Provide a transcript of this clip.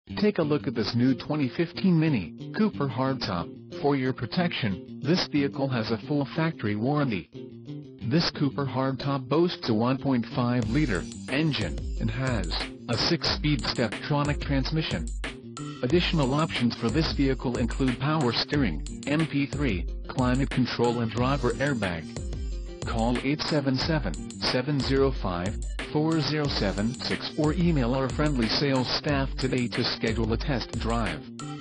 Take a look at this new 2015 Mini Cooper hardtop. For your protection, this vehicle has a full factory warranty. This Cooper hardtop boasts a 1.5-liter engine and has a 6-speed Steptronic transmission. Additional options for this vehicle include power steering, MP3, climate control and driver airbag. Call 877-705-4076 or email our friendly sales staff today to schedule a test drive.